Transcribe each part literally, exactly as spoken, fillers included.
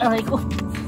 aray ko.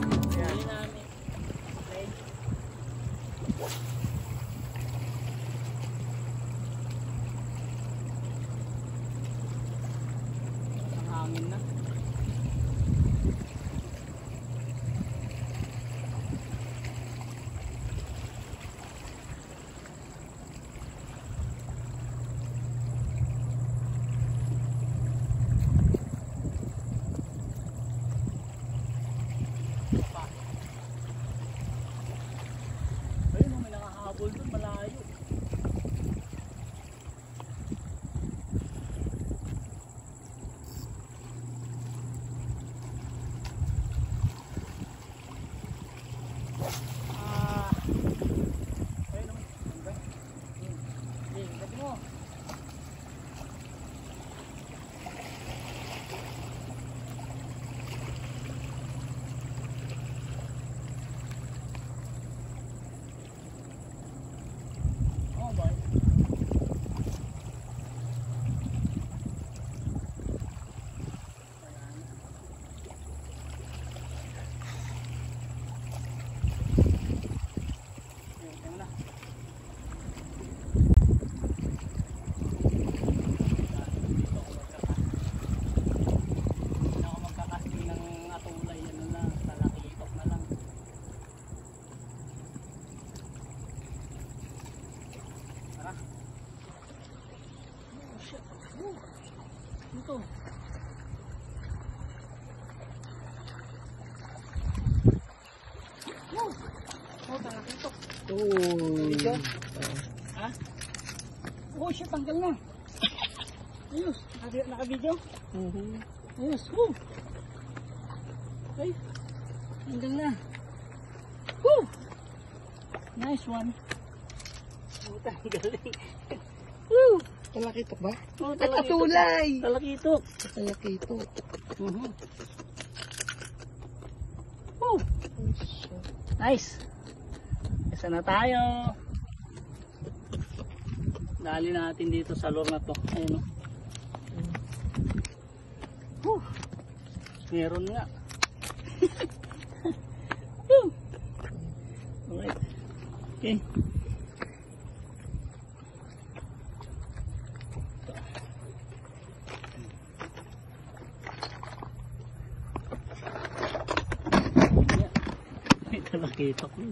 Ito. Oh, oh, talaki ito. Oh. Ha? Oh, shit, tanggal na. Ayos, naka-video? Mhm. Ayos. Oh. Okay. Tanggal na. Woo! Nice one. Oh, tanggal. Woo! Talakitok ba? Oh, At atulay! Talakitok. Talakitok. Uh-huh. Woo! Nice. Isa na tayo. Dali natin dito sa lure na to. Ayun o. Woo! Meron nga. Woo! Alright. Okay. Nakita ko.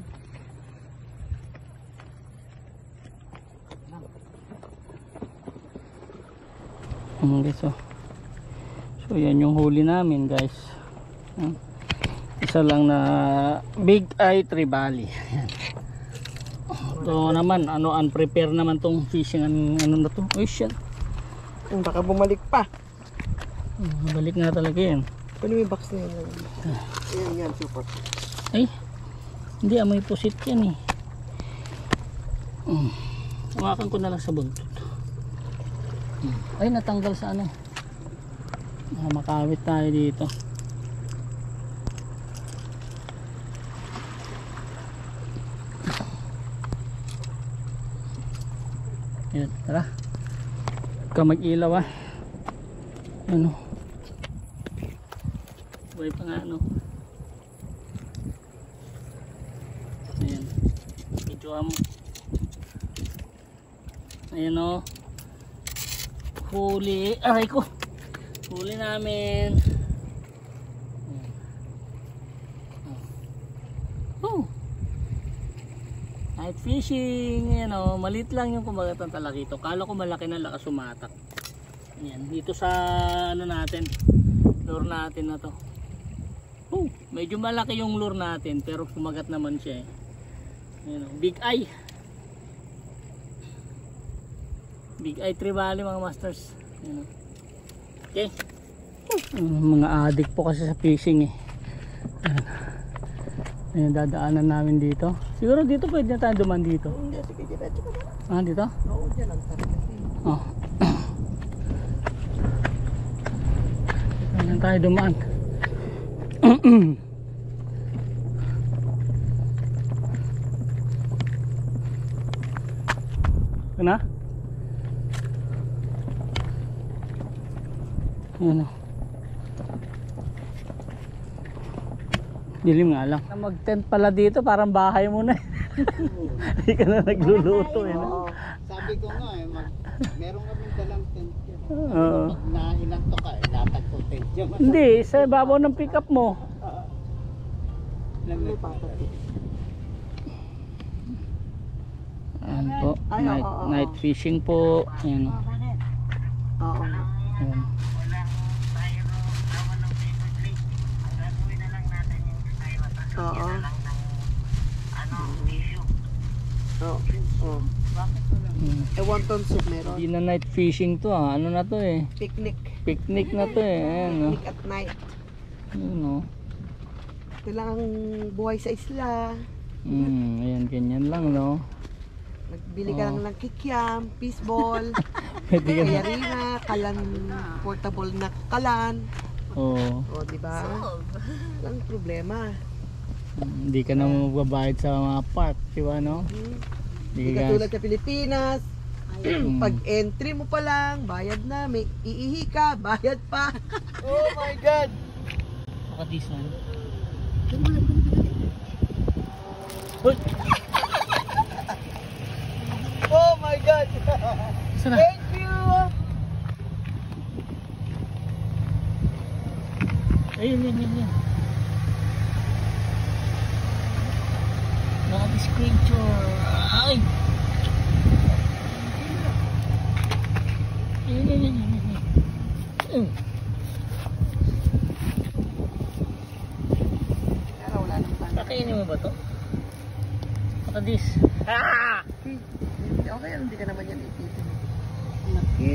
Hmm, guys, oh. So yan yung huli namin, guys. Hmm. Isa lang na Big Eye Trevally. So naman, ano, unprepared naman tong fishing, ano, ano na to. Oh shit. Baka bumalik pa. Hmm, balik na talaga yan. Ano may box na yan? Ayan yan, super. Ay, hindi, amoy pusit yan eh. Mm. Umakan ko na lang sa buntot. Mm. Ay, natanggal sa ano. Ah, makawit tayo dito. Ayan, tara. Huwag ka mag-ilaw ah. Ano. Buhay pa nga ano. Ayan, videoan mo. Ayan o, huli, aray ko, huli namin. Oh, night fishing. Ayan o, maliit lang yung kumagat ng talakito. Kala ko malaki na, lakas sumatak. Ayan, dito sa ano natin, lure natin na to. Oh, medyo malaki yung lure natin pero kumagat naman siya eh. Ayan, Big Eye Big Eye Trevally mga masters. Ayan. Okay. Um, mga addict po kasi sa fishing eh. Ayan. Ayan, dadaanan namin dito. Siguro dito pwede na tayo duman dito. Hindi, sige, diretso ka na. Ah, dito? Oo, dyan ang tarik kasi. Oh. Ayan tayo dumaan. Kena? Ayan o. Dilim nga lang. Mag-tent pala dito, parang bahay mo na. Hindi ka na nagluluto eh. No? Oo. Sabi ko nga eh, mag, meron kami dalang tent yan. Oo. Pag nainanto ka, eh, latag ko tent yan. Hindi, sa ibabaw ng pickup mo. Alam mo, Ayan po, Ay, night, oo, oo, night oo. fishing po. Ayan. Oo. Ayan. Oo. Oo. Oo. Hmm. Eh, wonton soup meron. Hindi na night fishing to ah. Ano na to eh. Picnic. Picnic na to eh. Ayan no. Picnic at night. Ayan no. Ito lang ang buhay sa isla. Hmm, ayan, ganyan lang no. Nagbili ka Oo. lang ng kikiam, fishball, Pwede ka na. kayarina, kalan, portable na kalan. Oo. O, di ba? Walang problema. Hindi ka na magbabayad sa mga park, di ba no? Hmm. Hindi Hindi ka katulad sa Pilipinas. Mm. Pag entry mo pa lang, bayad na. May iihi ka, bayad pa. Oh my God! Makatisan. Uy! Oh my God! Saan na? Thank you! Ayun, yun, yun, yun. Naka-screenshot. Ay! Ayun, yun, yun, yun, yun. Ayun. Pero wala nang pan. Pakainin mo ba to? Nakadis. Ah! Okay, hindi ka naman yan ipitin. Laki.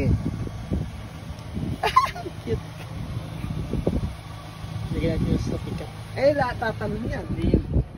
Cute. Hindi ka natin sa pick up. Eh, lahat tatalon yan. Hindi yun.